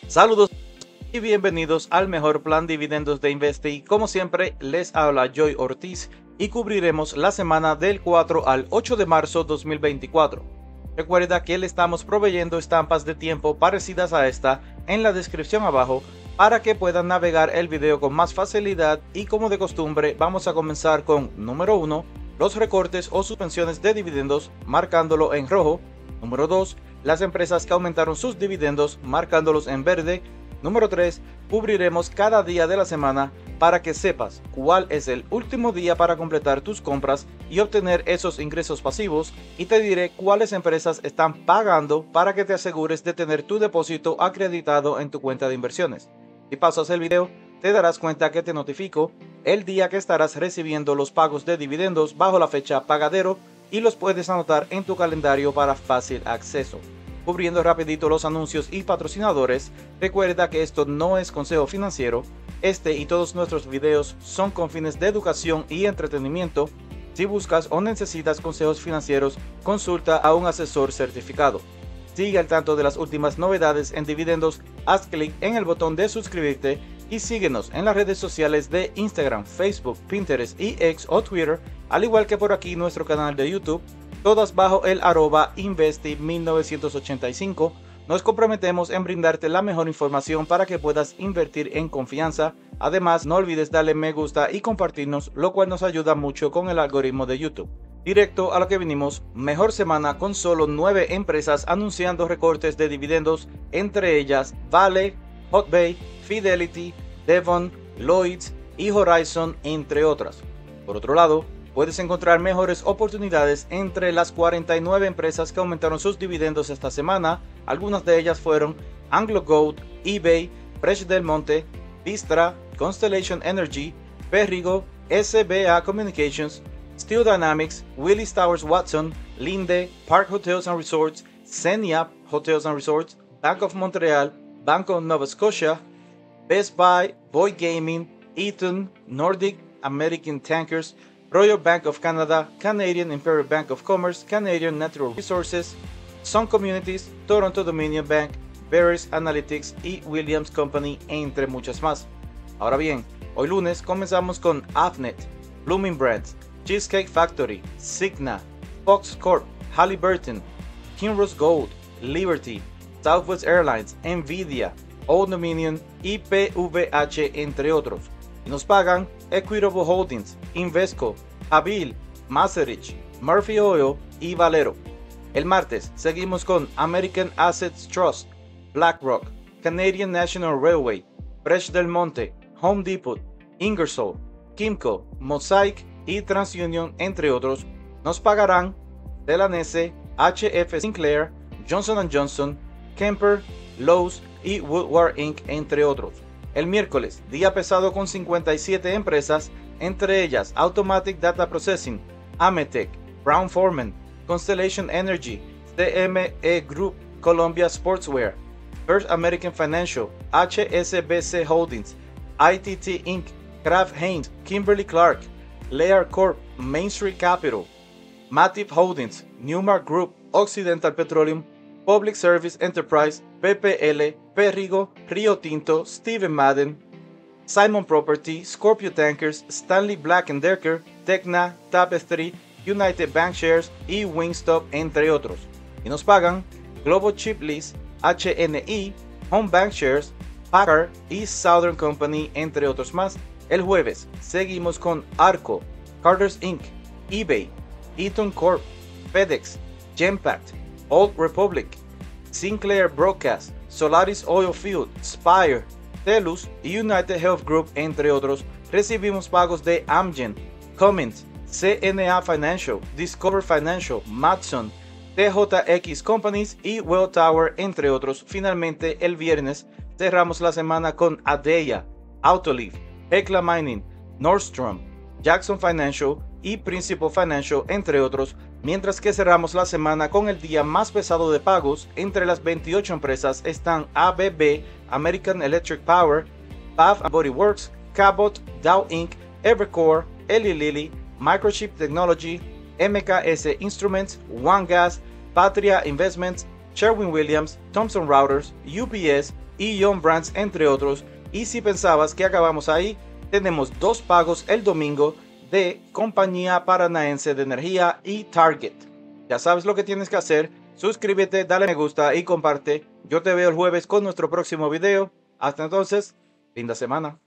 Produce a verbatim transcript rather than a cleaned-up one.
Saludos y bienvenidos al mejor plan dividendos de Investi. Como siempre, les habla Joy Ortiz y cubriremos la semana del cuatro al ocho de marzo dos mil veinticuatro. Recuerda que le estamos proveyendo estampas de tiempo parecidas a esta en la descripción abajo para que puedan navegar el video con más facilidad, y como de costumbre vamos a comenzar con número uno, los recortes o suspensiones de dividendos marcándolo en rojo. Número dos, las empresas que aumentaron sus dividendos marcándolos en verde. Número tres, cubriremos cada día de la semana para que sepas cuál es el último día para completar tus compras y obtener esos ingresos pasivos, y te diré cuáles empresas están pagando para que te asegures de tener tu depósito acreditado en tu cuenta de inversiones. Si pasas el video, te darás cuenta que te notifico el día que estarás recibiendo los pagos de dividendos bajo la fecha pagadero y los puedes anotar en tu calendario para fácil acceso. Cubriendo rapidito los anuncios y patrocinadores, recuerda que esto no es consejo financiero. Este y todos nuestros videos son con fines de educación y entretenimiento. Si buscas o necesitas consejos financieros, consulta a un asesor certificado. Sigue al tanto de las últimas novedades en dividendos, haz clic en el botón de suscribirte y síguenos en las redes sociales de Instagram, Facebook, Pinterest y X o Twitter, al igual que por aquí nuestro canal de YouTube, todas bajo el arroba Investi mil novecientos ochenta y cinco. Nos comprometemos en brindarte la mejor información para que puedas invertir en confianza. Además, no olvides darle me gusta y compartirnos, lo cual nos ayuda mucho con el algoritmo de YouTube. Directo a lo que vinimos, mejor semana con solo nueve empresas anunciando recortes de dividendos, entre ellas Vale, Hotbay, Fidelity, Devon, Lloyds y Horizon, entre otras. Por otro lado, puedes encontrar mejores oportunidades entre las cuarenta y nueve empresas que aumentaron sus dividendos esta semana. Algunas de ellas fueron AngloGold, eBay, Fresh Del Monte, Vistra, Constellation Energy, Perrigo, S B A Communications, Steel Dynamics, Willis Towers Watson, Linde, Park Hotels and Resorts, Xenia Hotels and Resorts, Bank of Montreal, Bank of Nova Scotia, Best Buy, Boyd Gaming, Eaton, Nordic American Tankers, Royal Bank of Canada, Canadian Imperial Bank of Commerce, Canadian Natural Resources, Sun Communities, Toronto Dominion Bank, Veris Analytics y Williams Company, entre muchas más. Ahora bien, hoy lunes comenzamos con Avnet, Blooming Brands, Cheesecake Factory, Cigna, Fox Corp, Halliburton, Kinross Gold, Liberty, Southwest Airlines, Nvidia, Old Dominion y P V H, entre otros. Y nos pagan Equitable Holdings, Invesco, Avil, Macerich, Murphy Oil y Valero. El martes seguimos con American Assets Trust, BlackRock, Canadian National Railway, Fresh Del Monte, Home Depot, Ingersoll, Kimco, Mosaic y TransUnion, entre otros. Nos pagarán Celanese, H F Sinclair, Johnson and Johnson, Kemper, Lowe's y Woodward incorporated, entre otros. El miércoles, día pesado con cincuenta y siete empresas, entre ellas Automatic Data Processing, Ametec, Brown Forman, Constellation Energy, C M E Group, Columbia Sportswear, First American Financial, H S B C Holdings, I T T Incorporated, Kraft Heinz, Kimberly Clark, Lear Corp, Main Street Capital, Mativ Holdings, Newmark Group, Occidental Petroleum, Public Service Enterprise, P P L, Perrigo, Rio Tinto, Steven Madden, Simon Property, Scorpio Tankers, Stanley Black and Decker, Tecna, Tapestry, United Bankshares y Wingstop, entre otros. Y nos pagan Global Chip Lease, H N I, Home Bankshares, Packard y Southern Company, entre otros más. El jueves seguimos con Arco, Carter's incorporated, eBay, Eaton Corp, FedEx, Genpact, Old Republic, Sinclair Broadcast, Solaris Oil Field, Spire, Telus y United Health Group, entre otros. Recibimos pagos de Amgen, Cummins, C N A Financial, Discover Financial, Matson, T J X Companies y Welltower, entre otros. Finalmente, el viernes cerramos la semana con Adeia, Autoliv, Hecla Mining, Nordstrom, Jackson Financial y Principal Financial, entre otros, mientras que cerramos la semana con el día más pesado de pagos. Entre las veintiocho empresas están A B B, American Electric Power, Bath and Body Works, Cabot, Dow incorporated, Evercore, Eli Lilly, Microchip Technology, M K S Instruments, OneGas, Patria Investments, Sherwin-Williams, Thomson Reuters, U P S y John Brands, entre otros. Y si pensabas que acabamos ahí, tenemos dos pagos el domingo de Compañía Paranaense de Energía y Target. Ya sabes lo que tienes que hacer: suscríbete, dale me gusta y comparte. Yo te veo el jueves con nuestro próximo video. Hasta entonces, linda semana.